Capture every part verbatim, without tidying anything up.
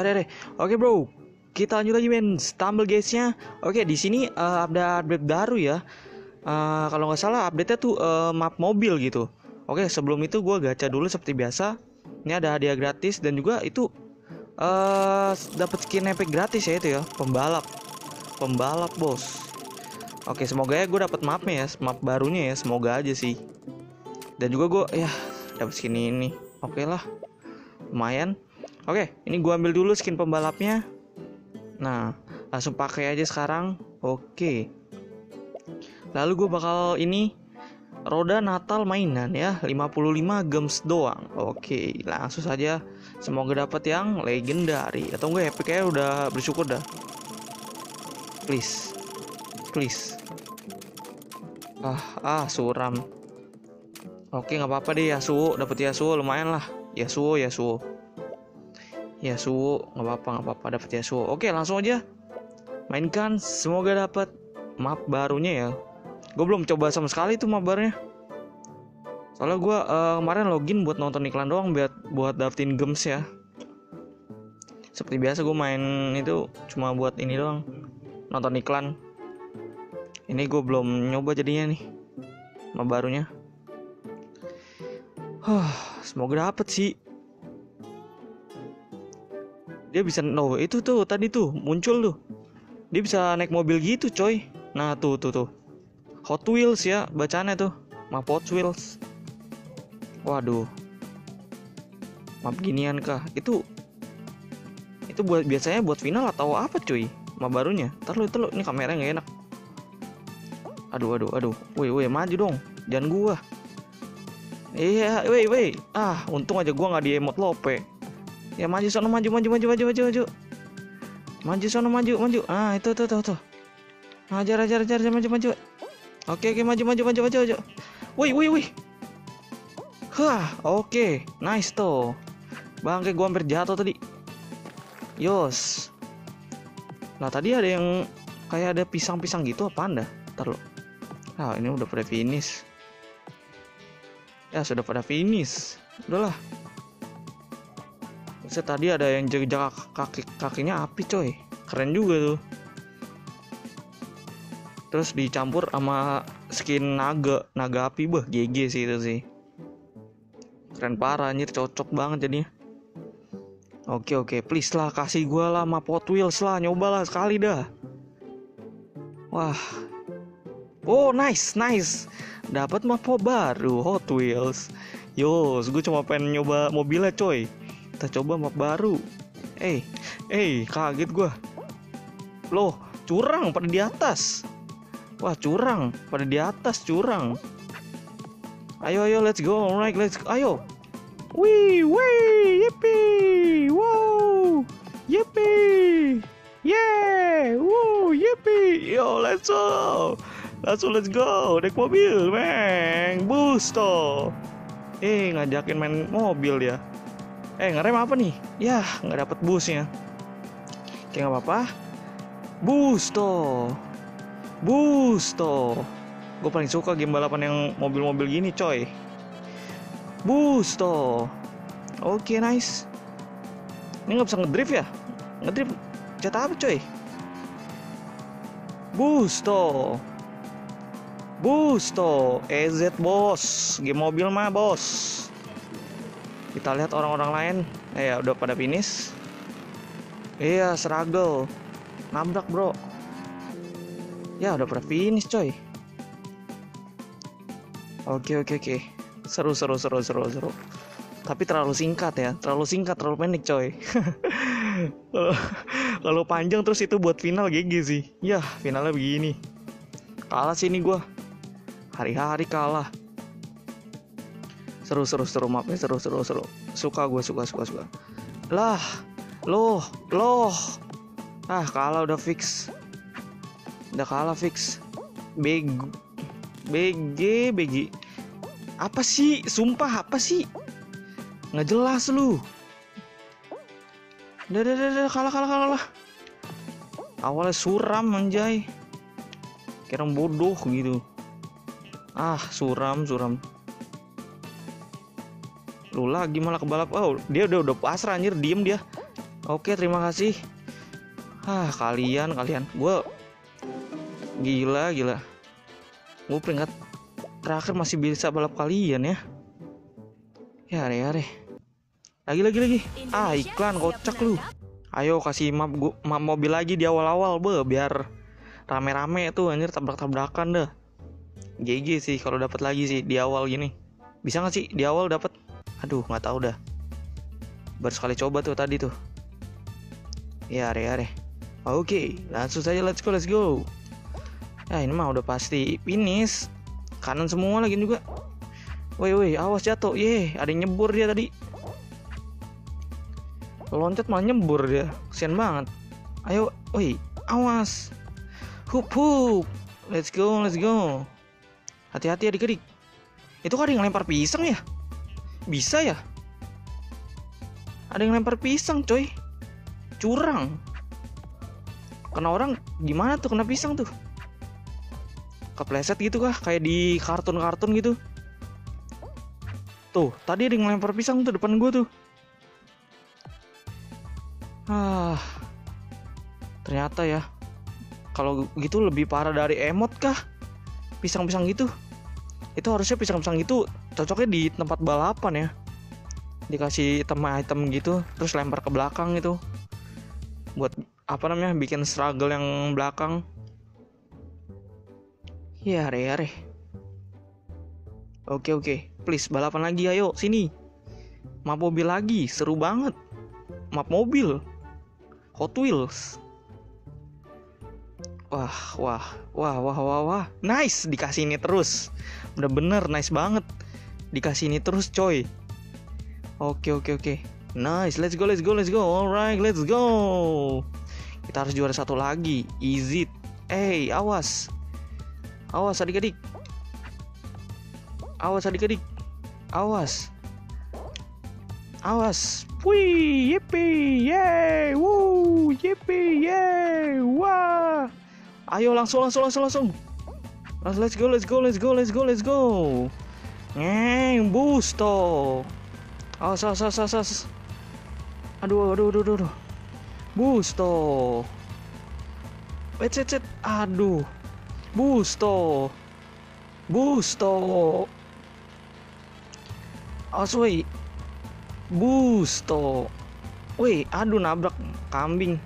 deh deh. Oke bro, kita lanjut lagi men. Stumble guysnya. Oke, di sini uh, ada update baru ya. Uh, kalau nggak salah update-nya tuh uh, map mobil gitu. Oke, sebelum itu gue gacha dulu seperti biasa. Ini ada hadiah gratis dan juga itu uh, dapat skin epic gratis ya itu ya, pembalap. Pembalap bos. Oke, semoga ya gue dapat mapnya ya, map barunya ya, semoga aja sih. Dan juga gue ya dapat skin ini. Oke lah, lumayan. Oke, ini gua ambil dulu skin pembalapnya. Nah, langsung pakai aja sekarang. Oke. Lalu gue bakal ini roda Natal mainan ya, lima puluh lima gems doang. Oke, langsung saja. Semoga dapat yang legendary atau enggak epic, kayak udah bersyukur dah. Please. Please. Ah, ah suram. Oke, nggak apa-apa deh Yasuo, dapat Yasuo lumayan lah. Yasuo, Yasuo. Yasuo, nggak apa-apa, nggak apa-apa dapat Yasuo. Oke, langsung aja mainkan. Semoga dapat map barunya ya. Gue belum coba sama sekali tuh map barunya. Soalnya gue uh, kemarin login buat nonton iklan doang, buat buat dapetin gems ya. Seperti biasa gue main itu cuma buat ini doang, nonton iklan. Ini gue belum nyoba jadinya nih map barunya. Huh, semoga dapet sih. Dia bisa, no itu tuh tadi tuh muncul tuh. Dia bisa naik mobil gitu coy. Nah tuh tuh tuh Hot Wheels ya bacaannya tuh, map Hot Wheels. Waduh, map ginian kah? Itu itu buat biasanya buat final atau apa cuy? Map barunya. Ntar lu itu lu, ini kameranya nggak enak. Aduh aduh aduh, woi woi maju dong, jangan gua. Iya, woi woi. Ah, untung aja gua nggak di emot lope. Ya maju sono, maju maju maju maju maju maju. Maju sono, maju maju. Ah, itu tuh tuh tuh. Ajar ajar ajar maju maju. Oke oke maju maju maju maju maju. Woi woi woi. Hah, oke. Nice tuh. Bangke gua hampir jatuh tadi. Yos. Nah, tadi ada yang kayak ada pisang-pisang gitu apa anda? Ntar lo. Ah, ini udah pada finish. Ya, sudah pada finish. Udahlah. Maksudnya tadi ada yang jaga kaki kakinya api coy, keren juga tuh. Terus dicampur sama skin naga naga api, bah G G sih itu sih, keren parah anjir, cocok banget jadinya. Oke oke, please lah kasih gue lah map Hot Wheels lah, nyobalah sekali dah. Wah, oh nice nice, dapat map baru Hot Wheels. Yos, gue cuma pengen nyoba mobilnya coy. Kita coba map baru. Eh, eh, kaget gua. Loh, curang pada di atas. Wah, curang pada di atas, curang. Ayo, ayo, let's go, alright, let's go. Ayo. Wih, wih, yippee, wow, yippee, yeah, woo, yippee, yo, let's go, let's go, let's go, naik mobil, meng, boost toh. Eh, ngajakin main mobil ya. Eh ngerem apa nih? Yah nggak dapet boostnya. Oke nggak apa-apa. Boost toh, boost toh. Gue paling suka game balapan yang mobil-mobil gini coy. Boost toh. Oke nice. Ini nggak bisa ngedrift ya? Ngedrift cetak apa coy? Boost toh, boost toh. E Z bos, game mobil mah bos. Kita lihat orang-orang lain. Eh ya udah pada finish. Iya struggle, nabrak bro. Ya udah pada finish coy. Oke oke oke, seru seru seru seru seru. Tapi terlalu singkat ya, terlalu singkat, terlalu pendek coy. Kalau panjang terus itu buat final G G sih. Ya finalnya begini, kalah sih ini gue. Hari-hari kalah. Seru seru seru mapnya, seru seru seru. Suka gue, suka suka suka. Lah, loh, loh. Ah, kalah udah fix. Udah kalah fix. B G B G B G. Apa sih? Sumpah apa sih? Nggak jelas lu. Udah, udah, udah, kalah kalah kalah. Awalnya suram anjay. Kira bodoh gitu. Ah, suram suram. Lu lagi malah kebalap. Oh, dia udah udah pasrah anjir, diem dia. Oke, terima kasih. Hah, kalian, kalian. Gue gila, gila. Gue peringkat terakhir masih bisa balap kalian ya. Ya, ya, ya. Lagi, lagi, lagi. Ah, iklan, kocak lu. Ayo kasih map, gua, map mobil lagi di awal-awal, be, biar rame-rame tuh anjir, tabrak-tabrakan dah. G G sih kalau dapat lagi sih di awal gini. Bisa nggak sih di awal dapat? Aduh, nggak tahu dah. Baru sekali coba tuh tadi tuh. Ya, are, are. Oke, langsung saja, let's go, let's go. Ya, ini mah udah pasti finish. Kanan semua lagi juga. Woi, woi, awas jatuh. Ye, ada yang nyebur dia tadi. Loncat malah nyebur dia. Kesian banget. Ayo, woi, awas. Hup, hup. Let's go, let's go. Hati-hati adik-adik. Itu kan ada yang lempar pisang ya? Bisa ya? Ada yang lempar pisang, coy. Curang. Kena orang gimana tuh kena pisang tuh? Kepleset gitu kah? Kayak di kartun-kartun gitu. Tuh, tadi ada yang ngelempar pisang tuh depan gue tuh. Ah, ternyata ya. Kalau gitu lebih parah dari emot kah? Pisang-pisang gitu. Itu harusnya pisang-pisang gitu cocoknya di tempat balapan ya. Dikasih item-item gitu, terus lempar ke belakang gitu. Buat apa namanya? Bikin struggle yang belakang. Ya, are, are. Oke, oke. Please, balapan lagi, ayo. Sini. Map mobil lagi. Seru banget. Map mobil. Hot Wheels. Wah, wah. Wah, wah, wah, wah. Nice. Dikasih ini terus. Bener-bener nice banget. Dikasih ini terus, coy. Oke, oke, oke. Nice. Let's go, let's go, let's go. Alright, let's go. Kita harus juara satu lagi. Easy. Eh, hey, awas. Awas adik-adik. Awas adik-adik. Awas. Awas. Wih, yippee, yeay, woo, yippee, yeay, wah. Ayo langsung, langsung, langsung, langsung. Let's go, let's go, let's go, let's go, let's go. Ngeng, busto. Awas, awas, awas, awas. Aduh, aduh, aduh, aduh. Busto. Wait, wait, wait. Aduh. Busto. Busto. Awas, woi. Busto. Wih, aduh nabrak kambing.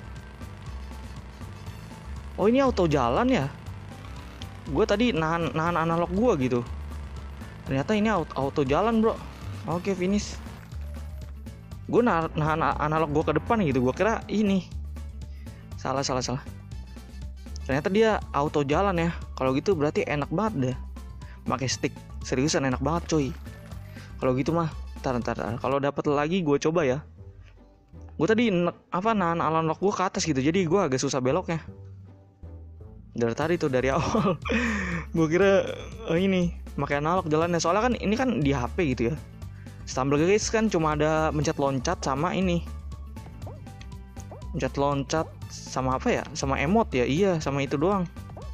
Oh, ini auto jalan ya? Gue tadi nahan nahan analog gue gitu. Ternyata ini auto, auto jalan, bro. Oke, finish. Gue nahan, nahan analog gue ke depan gitu. Gue kira ini. Salah, salah, salah. Ternyata dia auto jalan ya. Kalau gitu berarti enak banget deh. Pakai stick. Seriusan enak banget, coy. Kalau gitu mah Ntar, ntar, ntar. Kalau dapat lagi gue coba ya. Gue tadi apa nahan analog gue ke atas gitu, jadi gue agak susah beloknya. Dari tadi tuh dari awal. Gue kira oh ini pakai analog jalannya. Soalnya kan ini kan di H P gitu ya. Stumble guys kan cuma ada mencet loncat sama ini. Mencet loncat sama apa ya? Sama emot ya. Iya, sama itu doang.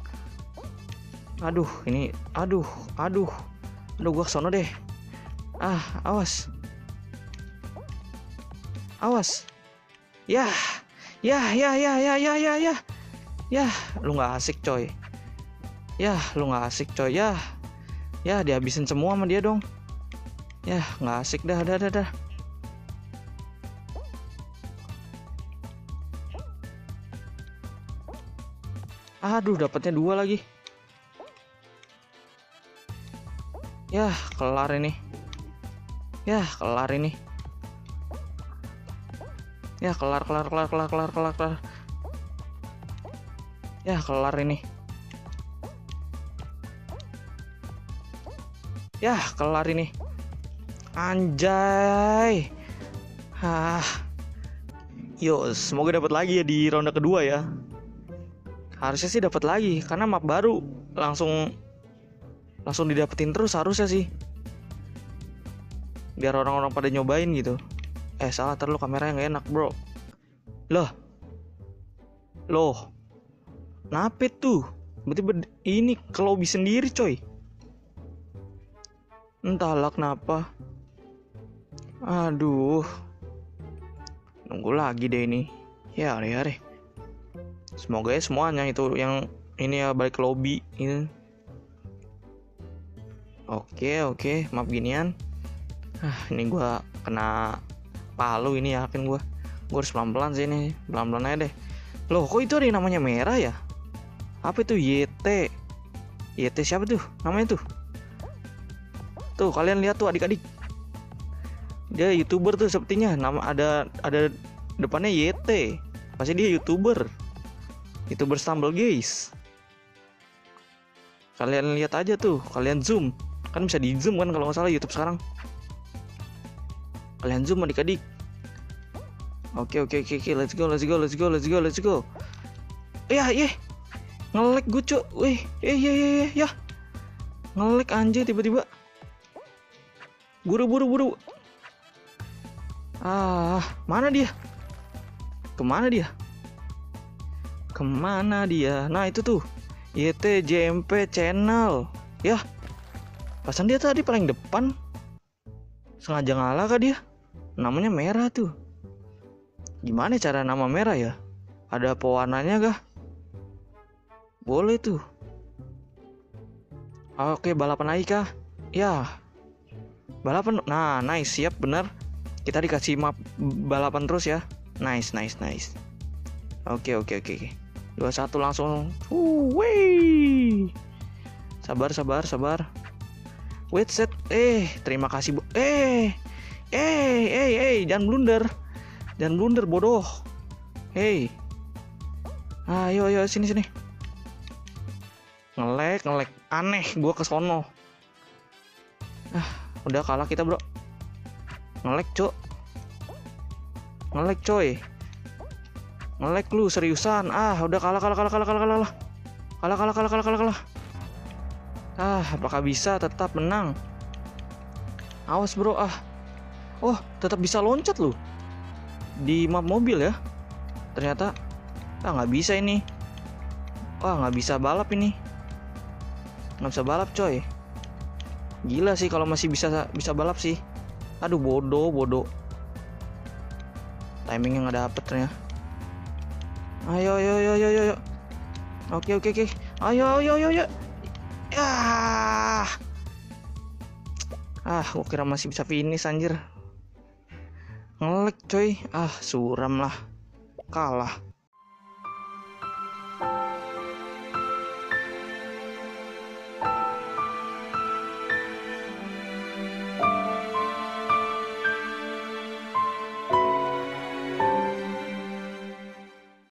Aduh, ini aduh, aduh. Aduh, gue kesono deh. Ah, awas. Awas. Yah. Yah, ya, ya, ya, ya, ya, ya. Yah, lu gak asik, coy. Yah, lu gak asik, coy. Yah. Yah, dihabisin semua sama dia dong. Yah, gak asik dah, dah, dah, dah. Aduh, dapatnya dua lagi. Yah, kelar ini. Ya, kelar ini. Ya, kelar, kelar, kelar, kelar, kelar, kelar, kelar. Ya, kelar ini. Ya, kelar ini. Anjay. Hah. Yo, semoga dapat lagi ya di ronde kedua ya. Harusnya sih dapat lagi karena map baru. Langsung langsung didapetin terus harusnya sih. Biar orang-orang pada nyobain gitu. Eh salah, terlalu kamera yang gak enak, bro. Loh. Loh. Napet tuh. Berarti ber- ini ke lobby sendiri, coy. Entahlah kenapa. Aduh. Nunggu lagi deh ini. Ya, ya deh. Semoga ya semuanya itu yang ini ya balik ke lobby ini. Oke, oke, maaf ginian. Ah, ini gua kena palu ini yakin gua. Gua harus pelan-pelan sih ini. Pelan-pelan aja deh. Loh, kok itu ada yang namanya merah ya? Apa itu Y T? Y T siapa tuh? Namanya tuh. Tuh, kalian lihat tuh adik-adik. Dia YouTuber tuh sepertinya. Nama ada ada depannya Y T. Pasti dia YouTuber. YouTuber Stumble guys. Kalian lihat aja tuh, kalian zoom. Kan bisa di zoom kan kalau nggak salah YouTube sekarang. Kalian zoom adik-adik. Oke oke oke oke, let's go let's go let's go let's go let's go. Ya ya, ngelek gue cok. Wih, eh ya ya ya ya. Ngelek anjir tiba-tiba. Buru buru buru. Ah, mana dia? Kemana dia? Kemana dia? Nah itu tuh Y T J M P channel. Ya, pasan dia tadi paling depan. Sengaja ngalah kah dia? Namanya merah tuh. Gimana cara nama merah ya? Ada pewarnanya kah? Boleh tuh. Oke, balapan lagi kah? Ya. Balapan. Nah, nice, siap bener. Kita dikasih map balapan terus ya. Nice, nice, nice. Oke, oke, oke. dua satu langsung. Uh, wey. Sabar, sabar, sabar. Wait set. Eh, terima kasih, Bu. Eh. Eh, eh, eh, jangan blunder. Jangan blunder bodoh. Hey. Ayo, ayo sini sini. Ngelek, ngelek. Aneh, gua ke sono. Ah, udah kalah kita, Bro. Ngelek, Cok. Ngelek, coy. Ngelek lu seriusan. Ah, udah kalah kalah kalah kalah kalah kalah. Kalah kalah kalah kalah kalah kalah. Ah, apakah bisa tetap menang? Awas, Bro. Ah. Oh, tetap bisa loncat lu. Di map mobil ya. Ternyata ah nggak bisa ini. Wah, nggak bisa balap ini. Nggak bisa balap, coy. Gila sih kalau masih bisa bisa balap sih. Aduh, bodoh, bodoh. Timingnya nggak dapet ternyata. Ayo, ayo, ayo, ayo, ayo. Oke, oke, oke. Ayo, ayo, ayo, ayo. Ah, ah, gua kira masih bisa finish anjir. Ngelek, coy. Ah, suram lah. Kalah.